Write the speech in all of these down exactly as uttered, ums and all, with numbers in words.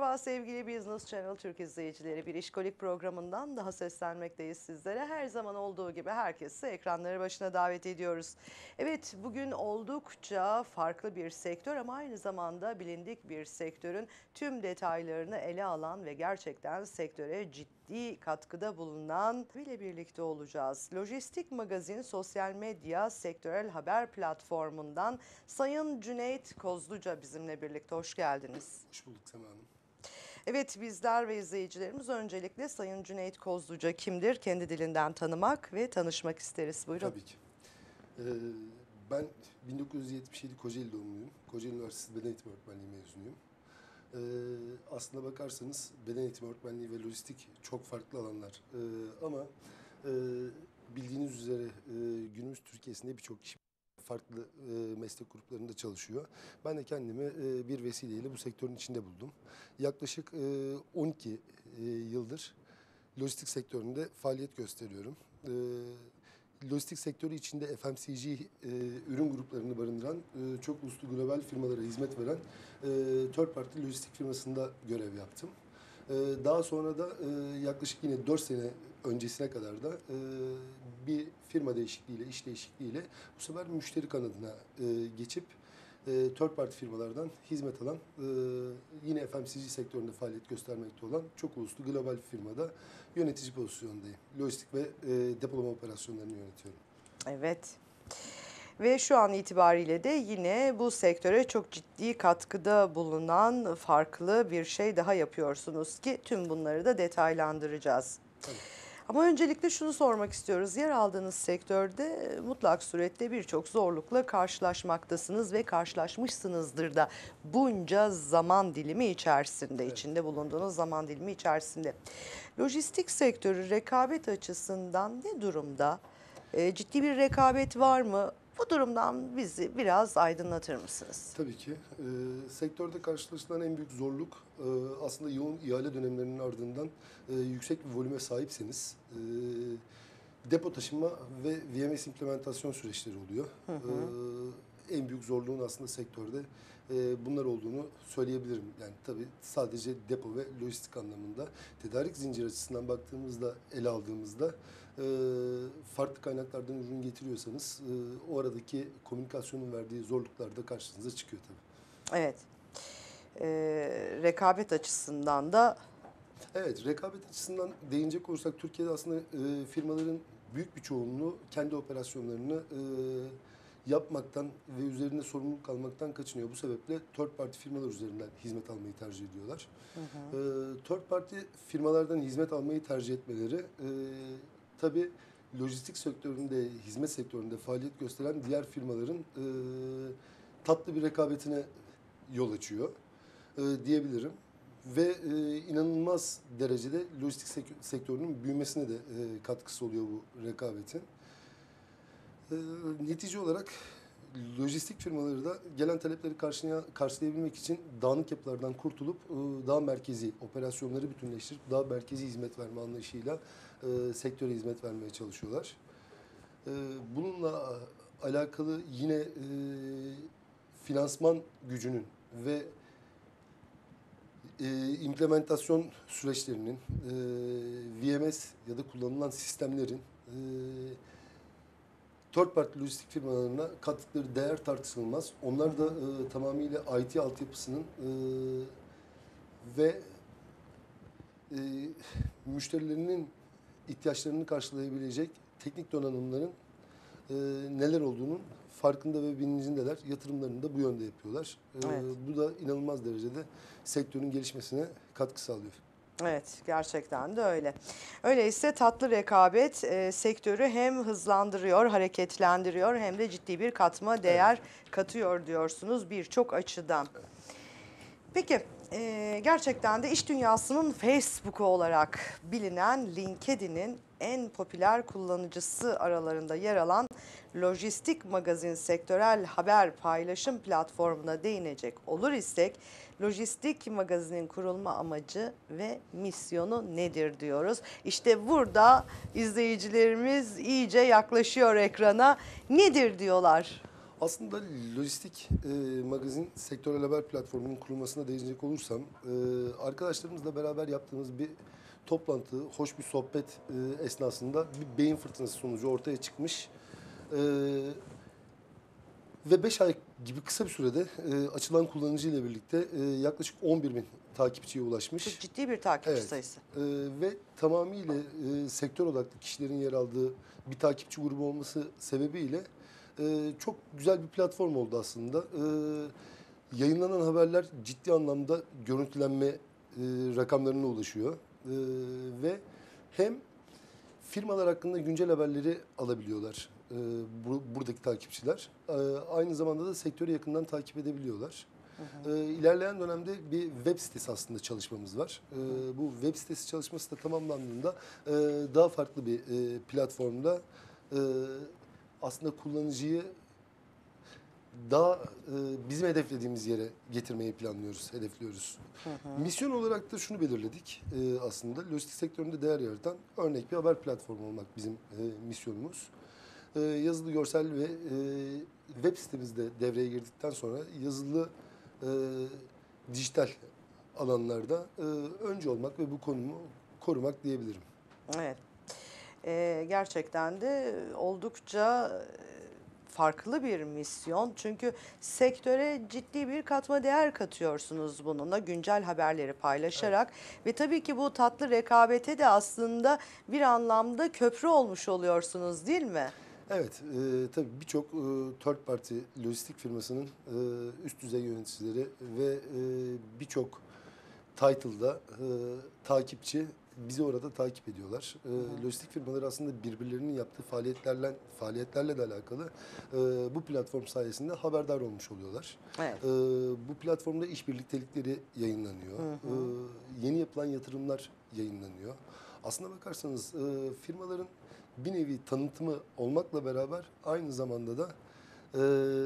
Merhaba sevgili Business Channel Türk izleyicileri. Bir işkolik programından daha seslenmekteyiz sizlere. Her zaman olduğu gibi herkesi ekranları başına davet ediyoruz. Evet, bugün oldukça farklı bir sektör ama aynı zamanda bilindik bir sektörün tüm detaylarını ele alan ve gerçekten sektöre ciddi katkıda bulunan ile birlikte olacağız. Lojistik Magazin sosyal medya sektörel haber platformundan Sayın Cüneyt Kozluca bizimle birlikte. Hoş geldiniz. Hoş bulduk Sema Hanım. Evet, bizler ve izleyicilerimiz öncelikle Sayın Cüneyt Kozluca kimdir? Kendi dilinden tanımak ve tanışmak isteriz. Buyurun. Tabii ki. Ee, ben bin dokuz yüz yetmiş yedi Kocaeli doğumluyum. Kocaeli Üniversitesi Beden Eğitimi Öğretmenliği mezunuyum. Ee, aslına bakarsanız beden eğitimi öğretmenliği ve lojistik çok farklı alanlar. Ee, ama e, bildiğiniz üzere e, günümüz Türkiye'sinde birçok kişi farklı e, meslek gruplarında çalışıyor. Ben de kendimi e, bir vesileyle bu sektörün içinde buldum. Yaklaşık e, on iki e, yıldır lojistik sektöründe faaliyet gösteriyorum. E, lojistik sektörü içinde F M C G e, ürün gruplarını barındıran e, çok uluslu global firmalara hizmet veren e, third party lojistik firmasında görev yaptım. E, daha sonra da e, yaklaşık yine dört sene öncesine kadar da e, bir firma değişikliğiyle, iş değişikliğiyle bu sefer müşteri kanadına e, geçip e, third party firmalardan hizmet alan, e, yine F M C G sektöründe faaliyet göstermekte olan çok uluslu global bir firmada yönetici pozisyondayım. Lojistik ve e, depolama operasyonlarını yönetiyorum. Evet. Ve şu an itibariyle de yine bu sektöre çok ciddi katkıda bulunan farklı bir şey daha yapıyorsunuz ki tüm bunları da detaylandıracağız. Tabii. Ama öncelikle şunu sormak istiyoruz. Yer aldığınız sektörde mutlak surette birçok zorlukla karşılaşmaktasınız ve karşılaşmışsınızdır da bunca zaman dilimi içerisinde, Evet. içinde bulunduğunuz zaman dilimi içerisinde. Lojistik sektörü rekabet açısından ne durumda? E, ciddi bir rekabet var mı? Bu durumdan bizi biraz aydınlatır mısınız? Tabii ki. E, sektörde karşılaşılan en büyük zorluk e, aslında yoğun ihale dönemlerinin ardından e, yüksek bir volüme sahipseniz e, depo taşıma ve V M S implementasyon süreçleri oluyor. Hı hı. E, en büyük zorluğun aslında sektörde e, bunlar olduğunu söyleyebilirim. Yani tabii sadece depo ve lojistik anlamında tedarik zinciri açısından baktığımızda, ele aldığımızda e, farklı kaynaklardan ürün getiriyorsanız e, o aradaki komünikasyonun verdiği zorluklar da karşınıza çıkıyor tabii. Evet. E, rekabet açısından da Evet, rekabet açısından değinecek olursak Türkiye'de aslında e, firmaların büyük bir çoğunluğu kendi operasyonlarını e, yapmaktan ve üzerinde sorumluluk almaktan kaçınıyor. Bu sebeple third party firmalar üzerinden hizmet almayı tercih ediyorlar. hı hı. E, third party firmalardan hizmet almayı tercih etmeleri e, tabii lojistik sektöründe, hizmet sektöründe faaliyet gösteren diğer firmaların e, tatlı bir rekabetine yol açıyor e, diyebilirim. Ve e, inanılmaz derecede lojistik sek- sektörünün büyümesine de e, katkısı oluyor bu rekabetin. E, netice olarak lojistik firmaları da gelen talepleri karşılaya, karşılayabilmek için dağınık yapılardan kurtulup e, daha merkezi operasyonları bütünleştirip daha merkezi hizmet verme anlayışıyla e, sektöre hizmet vermeye çalışıyorlar. E, bununla alakalı yine e, finansman gücünün ve e, implementasyon süreçlerinin, e, V M S ya da kullanılan sistemlerin e, third party lojistik firmalarına kattıkları değer tartışılmaz. Onlar da e, tamamıyla I T altyapısının e, ve e, müşterilerinin ihtiyaçlarını karşılayabilecek teknik donanımların e, neler olduğunun farkında ve bilincindeler. Yatırımlarını da bu yönde yapıyorlar. E, Evet. bu da inanılmaz derecede sektörün gelişmesine katkı sağlıyor. Evet, gerçekten de öyle. Öyleyse tatlı rekabet e, sektörü hem hızlandırıyor, hareketlendiriyor hem de ciddi bir katma değer Evet. katıyor diyorsunuz birçok açıdan. Peki, e, gerçekten de iş dünyasının Facebook'u olarak bilinen LinkedIn'in en popüler kullanıcısı aralarında yer alan Lojistik Magazin sektörel haber paylaşım platformuna değinecek olur isek, Lojistik Magazin'in kurulma amacı ve misyonu nedir diyoruz. İşte burada izleyicilerimiz iyice yaklaşıyor ekrana. Nedir diyorlar? Aslında lojistik e, magazin sektörel haber platformunun kurulmasına değinecek olursam, e, arkadaşlarımızla beraber yaptığımız bir toplantı, hoş bir sohbet e, esnasında bir beyin fırtınası sonucu ortaya çıkmış. E, Ve beş ay gibi kısa bir sürede e, açılan kullanıcı ile birlikte e, yaklaşık on bir bin takipçiye Çok ulaşmış. ciddi bir takipçi Evet. sayısı. E, Ve tamamıyla e, sektör odaklı kişilerin yer aldığı bir takipçi grubu olması sebebiyle e, çok güzel bir platform oldu aslında. E, yayınlanan haberler ciddi anlamda görüntülenme e, rakamlarına ulaşıyor. E, ve hem firmalar hakkında güncel haberleri alabiliyorlar e, bu, buradaki takipçiler. E, aynı zamanda da sektörü yakından takip edebiliyorlar. E, ilerleyen dönemde bir web sitesi aslında çalışmamız var. E, bu web sitesi çalışması da tamamlandığında e, daha farklı bir e, platformda e, aslında kullanıcıyı daha e, bizim hedeflediğimiz yere getirmeyi planlıyoruz, hedefliyoruz. Misyon olarak da şunu belirledik e, aslında. Lojistik sektöründe değer yaratan örnek bir haber platformu olmak bizim e, misyonumuz. E, yazılı, görsel ve e, web sitemizde devreye girdikten sonra yazılı, e, dijital alanlarda e, önce olmak ve bu konumu korumak diyebilirim. Evet. Ee, gerçekten de oldukça e, farklı bir misyon. Çünkü sektöre ciddi bir katma değer katıyorsunuz bununla. Güncel haberleri paylaşarak ve tabii ki bu tatlı rekabete de aslında bir anlamda köprü olmuş oluyorsunuz, değil mi? Evet, e, tabii birçok e, third party lojistik firmasının e, üst düzey yöneticileri ve e, birçok title'da e, takipçi bizi orada takip ediyorlar. E, lojistik firmaları aslında birbirlerinin yaptığı faaliyetlerle faaliyetlerle de alakalı e, bu platform sayesinde haberdar olmuş oluyorlar. Evet. E, bu platformda iş birliktelikleri yayınlanıyor. E, yeni yapılan yatırımlar yayınlanıyor. Aslına bakarsanız e, firmaların bir nevi tanıtımı olmakla beraber aynı zamanda da e,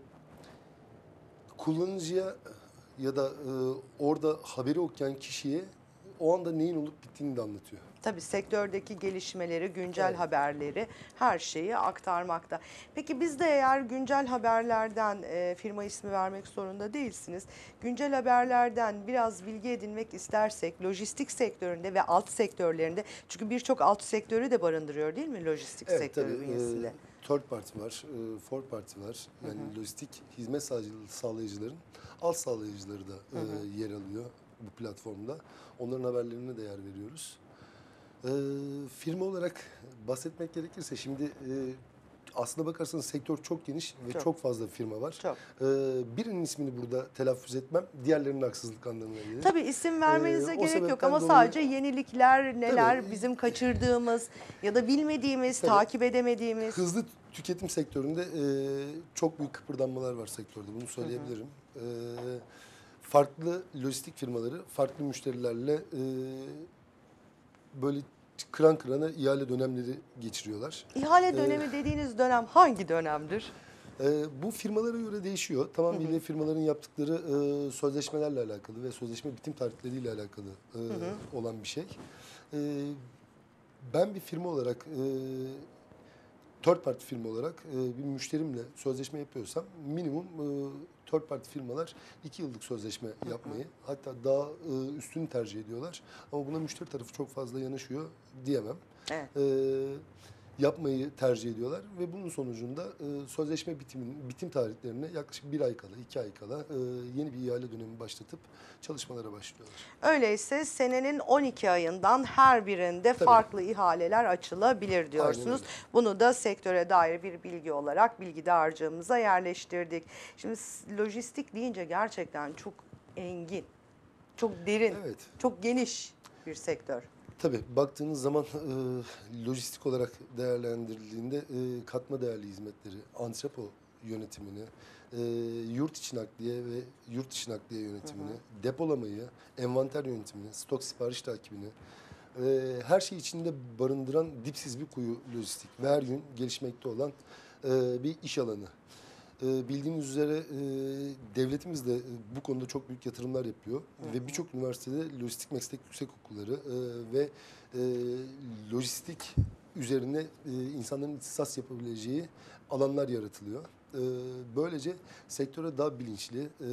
kullanıcıya ya da e, orada haberi okuyan kişiye o anda neyin olup bittiğini de anlatıyor. Tabii sektördeki gelişmeleri, güncel Evet. haberleri, her şeyi aktarmakta. Peki biz de eğer güncel haberlerden, e, firma ismi vermek zorunda değilsiniz. Güncel haberlerden biraz bilgi edinmek istersek lojistik sektöründe ve alt sektörlerinde, çünkü birçok alt sektörü de barındırıyor değil mi lojistik Evet, tabii. sektörü bünyesinde? E, third party var, e, fourth party var. Yani lojistik hizmet sağlayıcı- sağlayıcıların alt sağlayıcıları da e, yer alıyor bu platformda. Onların haberlerine de yer veriyoruz. E, firma olarak bahsetmek gerekirse şimdi e, aslına bakarsanız sektör çok geniş ve Çok. çok, fazla firma var. Çok. E, birinin ismini burada telaffuz etmem diğerlerinin haksızlık anlamına gelir. Tabii isim vermenize Ee, o gerek yok sebepten ama dolayı- sadece yenilikler neler, Tabii. bizim kaçırdığımız ya da bilmediğimiz, Tabii. takip edemediğimiz. Hızlı tüketim sektöründe e, çok büyük kıpırdanmalar var sektörde. Bunu söyleyebilirim. E, farklı lojistik firmaları farklı müşterilerle e, böyle kıran kırana ihale dönemleri geçiriyorlar. İhale Ee, dönemi dediğiniz dönem hangi dönemdir? E, bu firmalara göre değişiyor. Tamamıyla firmaların yaptıkları e, sözleşmelerle alakalı ve sözleşme bitim tarihleriyle alakalı e, olan bir şey. E, ben bir firma olarak e, third party firma olarak e, bir müşterimle sözleşme yapıyorsam minimum e, third party firmalar iki yıllık sözleşme yapmayı, hatta daha e, üstünü tercih ediyorlar. Ama buna müşteri tarafı çok fazla yanaşıyor diyemem. Evet. E, yapmayı tercih ediyorlar ve bunun sonucunda e, sözleşme bitimin bitim tarihlerine yaklaşık bir ay kala, iki ay kala e, yeni bir ihale dönemi başlatıp çalışmalara başlıyorlar. Öyleyse senenin on iki ayından her birinde Tabii. farklı ihaleler açılabilir diyorsunuz. öyle. Bunu da sektöre dair bir bilgi olarak bilgi dağarcığımıza yerleştirdik. Şimdi s- lojistik deyince gerçekten çok engin, çok derin, Evet. çok geniş bir sektör. Tabii baktığınız zaman e, lojistik olarak değerlendirildiğinde e, katma değerli hizmetleri, antrepo yönetimini, e, yurt içi nakliye ve yurt dışı nakliye yönetimini, depolamayı, envanter yönetimini, stok sipariş takibini, e, her şeyi içinde barındıran dipsiz bir kuyu lojistik ve her gün gelişmekte olan e, bir iş alanı. E, bildiğiniz üzere e, devletimiz de e, bu konuda çok büyük yatırımlar yapıyor. Hı hı. Ve birçok üniversitede lojistik meslek yüksek okulları e, ve e, lojistik üzerine e, insanların ihtisas yapabileceği alanlar yaratılıyor. E, böylece sektöre daha bilinçli e,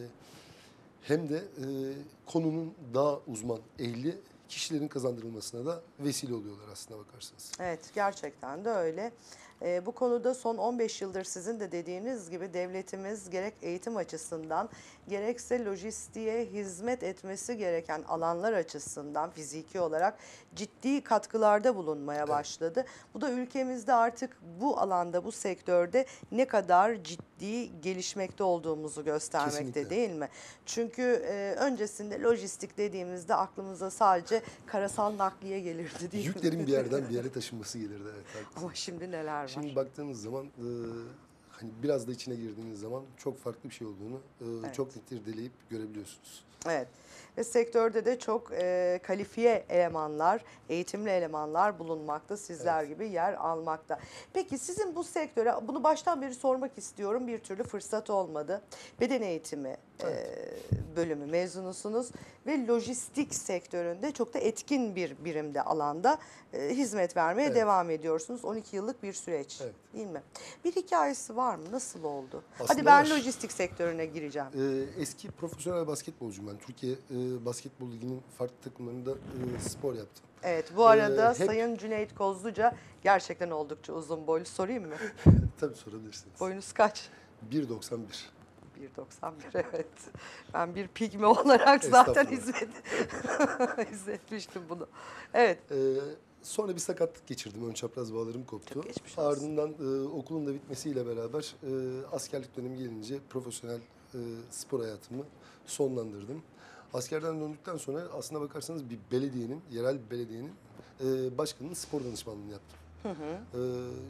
hem de e, konunun daha uzman, ehli kişilerin kazandırılmasına da vesile oluyorlar aslına bakarsanız. Evet, gerçekten de öyle. Ee, bu konuda son on beş yıldır sizin de dediğiniz gibi devletimiz gerek eğitim açısından gerekse lojistiğe hizmet etmesi gereken alanlar açısından fiziki olarak ciddi katkılarda bulunmaya başladı. Bu da ülkemizde artık bu alanda, bu sektörde ne kadar ciddi gelişmekte olduğumuzu göstermekte, Kesinlikle. değil mi? Çünkü e, öncesinde lojistik dediğimizde aklımıza sadece karasal nakliye gelirdi, değil mi? Yüklerin bir yerden bir yere taşınması gelirdi. Evet, haklısınız. Ama şimdi neler var? Şimdi baktığınız zaman e, hani biraz da içine girdiğiniz zaman çok farklı bir şey olduğunu e, Evet. çok net irdeleyip görebiliyorsunuz. Evet. Ve sektörde de çok e, kalifiye elemanlar, eğitimli elemanlar bulunmakta, sizler Evet. gibi yer almakta. Peki sizin bu sektöre, bunu baştan beri sormak istiyorum, bir türlü fırsat olmadı. Beden eğitimi e, bölümü mezunusunuz ve lojistik sektöründe çok da etkin bir birimde, alanda e, hizmet vermeye Evet. devam ediyorsunuz. on iki yıllık bir süreç, Evet. değil mi? Bir hikayesi var mı? Nasıl oldu? Hadi Aslında ben var. lojistik sektörüne gireceğim. E, eski profesyonel basketbolcuyum ben. Türkiye e, Basketbol Ligi'nin farklı takımlarında e, spor yaptım. Evet, bu arada Ee, hep- Sayın Cüneyt Kozluca gerçekten oldukça uzun boylu. Sorayım mı? Tabii sorabilirsiniz. Boyunuz kaç? bir doksan bir. bir doksan bir, evet. Ben bir pigme olarak zaten Estağfurullah. hizmet, hissetmiştim bunu. Evet, Ee, sonra bir sakatlık geçirdim. Ön çapraz bağlarım koptu. Çok geçmiş olsun. Ardından e, okulun da bitmesiyle beraber e, askerlik dönemi gelince profesyonel e, spor hayatımı sonlandırdım. Askerden döndükten sonra aslına bakarsanız bir belediyenin, yerel bir belediyenin e, başkanının spor danışmanlığını yaptım. hı hı, E,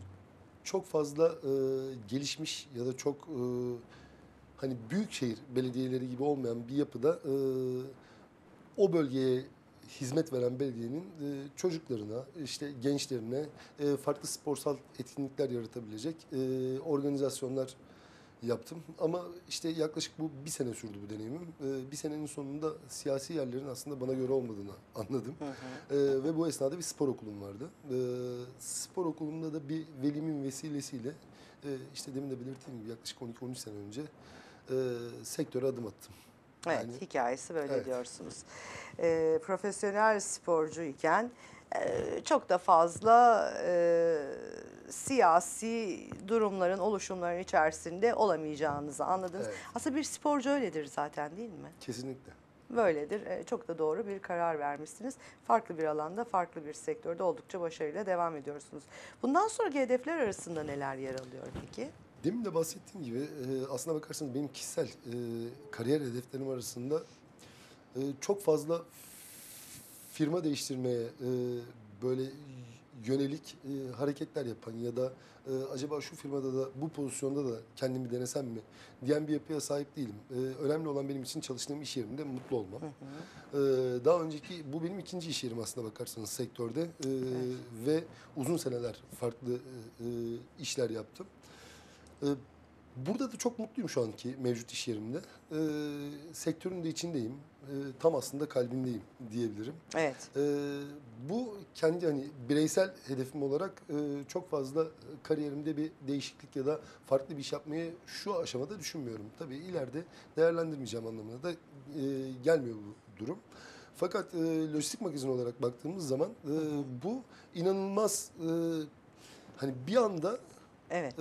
çok fazla e, gelişmiş ya da çok e, hani büyükşehir belediyeleri gibi olmayan bir yapıda e, o bölgeye hizmet veren belediyenin e, çocuklarına, işte gençlerine e, farklı sporsal etkinlikler yaratabilecek e, organizasyonlar yaptım. Ama işte yaklaşık bu bir sene sürdü bu deneyimim. E, bir senenin sonunda siyasi yerlerin aslında bana göre olmadığını anladım. hı hı. E, ve bu esnada bir spor okulum vardı. E, spor okulumda da bir velimin vesilesiyle e, işte demin de belirttiğim gibi yaklaşık on iki on üç sene önce e, sektöre adım attım. Evet, Yani- hikayesi böyle Evet. diyorsunuz. Ee, profesyonel sporcuyken e, çok da fazla e, siyasi durumların, oluşumların içerisinde olamayacağınızı anladınız. Evet. Aslında bir sporcu öyledir zaten, değil mi? Kesinlikle. Böyledir. E, Çok da doğru bir karar vermişsiniz. Farklı bir alanda, farklı bir sektörde oldukça başarıyla devam ediyorsunuz. Bundan sonraki hedefler arasında neler yer alıyor peki? Demin de bahsettiğim gibi e, aslına bakarsanız benim kişisel e, kariyer hedeflerim arasında e, çok fazla firma değiştirmeye e, böyle yönelik e, hareketler yapan ya da e, acaba şu firmada da bu pozisyonda da kendimi denesem mi diyen bir yapıya sahip değilim. E, önemli olan benim için çalıştığım iş yerimde mutlu olmam. E, daha önceki bu benim ikinci iş yerim aslına bakarsanız sektörde e, ve uzun seneler farklı e, e, işler yaptım. E, Burada da çok mutluyum şu anki mevcut iş yerimde. E, sektörün de içindeyim. E, tam aslında kalbindeyim diyebilirim. Evet. E, bu kendi hani bireysel hedefim olarak e, çok fazla kariyerimde bir değişiklik ya da farklı bir iş yapmayı şu aşamada düşünmüyorum. Tabii ileride değerlendirmeyeceğim anlamına da e, gelmiyor bu durum. Fakat e, lojistik magazin olarak baktığımız zaman e, bu inanılmaz e, hani bir anda Evet. e,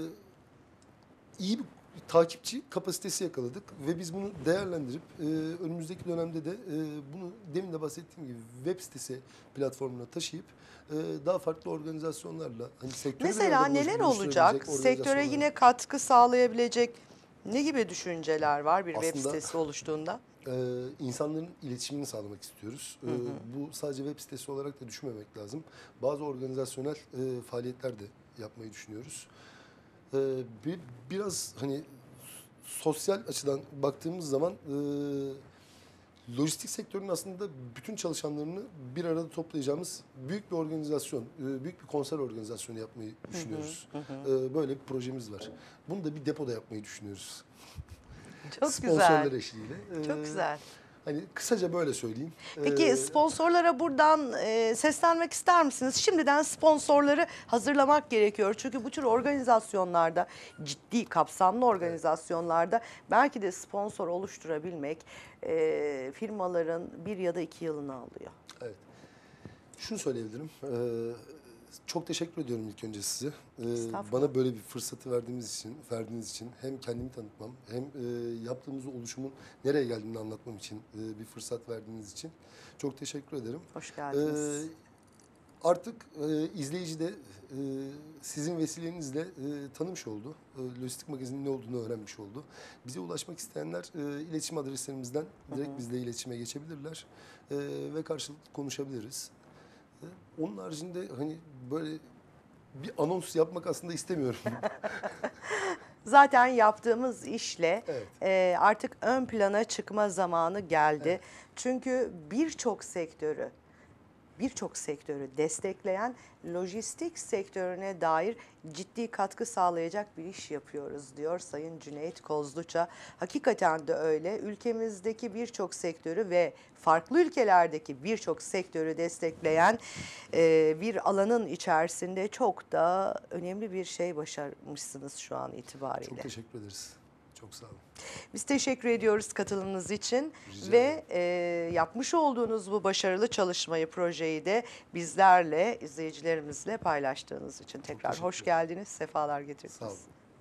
iyi bir takipçi kapasitesi yakaladık ve biz bunu değerlendirip e, önümüzdeki dönemde de e, bunu demin de bahsettiğim gibi web sitesi platformuna taşıyıp e, daha farklı organizasyonlarla hani sektörü bir Mesela arada buluş- neler buluşturabilecek olacak? Sektöre organizasyonlarla- yine katkı sağlayabilecek ne gibi düşünceler var bir web Aslında- sitesi oluştuğunda? Ee, insanların iletişimini sağlamak istiyoruz. Ee, bu sadece web sitesi olarak da düşünmemek lazım. Bazı organizasyonel e, faaliyetler de yapmayı düşünüyoruz. Ee, bir, biraz hani sosyal açıdan baktığımız zaman e, lojistik sektörünün aslında bütün çalışanlarını bir arada toplayacağımız büyük bir organizasyon, e, büyük bir konser organizasyonu yapmayı düşünüyoruz. Ee, böyle bir projemiz var. Bunu da bir depoda yapmayı düşünüyoruz. Çok Sponsorlar güzel. eşliğiyle. Çok Ee, güzel. Hani kısaca böyle söyleyeyim. Peki Ee, sponsorlara buradan e, seslenmek ister misiniz? Şimdiden sponsorları hazırlamak gerekiyor. Çünkü bu tür organizasyonlarda, ciddi kapsamlı organizasyonlarda belki de sponsor oluşturabilmek e, firmaların bir ya da iki yılını alıyor. evet. Şunu söyleyebilirim. Ee, çok teşekkür ediyorum ilk önce size. Ee, Estağfurullah. bana böyle bir fırsatı verdiğiniz için, verdiğiniz için hem kendimi tanıtmam hem e, yaptığımız oluşumun nereye geldiğini anlatmam için e, bir fırsat verdiğiniz için çok teşekkür ederim. Hoş geldiniz. Ee, artık e, izleyici de e, sizin vesilenizle e, tanımış oldu. E, Lojistik Magazin'in ne olduğunu öğrenmiş oldu. Bize ulaşmak isteyenler e, iletişim adreslerimizden direkt Hı hı. bizle iletişime geçebilirler. E, ve karşılıklı konuşabiliriz. E, onun haricinde hani böyle bir anons yapmak aslında istemiyorum. Zaten yaptığımız işle Evet. e, artık ön plana çıkma zamanı geldi. Evet. Çünkü birçok sektörü, birçok sektörü destekleyen lojistik sektörüne dair ciddi katkı sağlayacak bir iş yapıyoruz diyor Sayın Cüneyt Kozluça. Hakikaten de öyle. Ülkemizdeki birçok sektörü ve farklı ülkelerdeki birçok sektörü destekleyen e, bir alanın içerisinde çok da önemli bir şey başarmışsınız şu an itibariyle. Çok teşekkür ederiz. Çok sağ olun. Biz teşekkür ediyoruz katılımınız için Rica ve e, yapmış olduğunuz bu başarılı çalışmayı, projeyi de bizlerle, izleyicilerimizle paylaştığınız için tekrar teşekkür hoş ederim. geldiniz, sefalar getirdiniz. Sağ olun.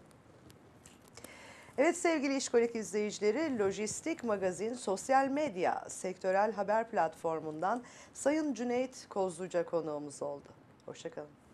Evet sevgili İşkolik izleyicileri, Lojistik Magazin sosyal medya sektörel haber platformundan Sayın Cüneyt Kozluca konuğumuz oldu. Hoşça kalın.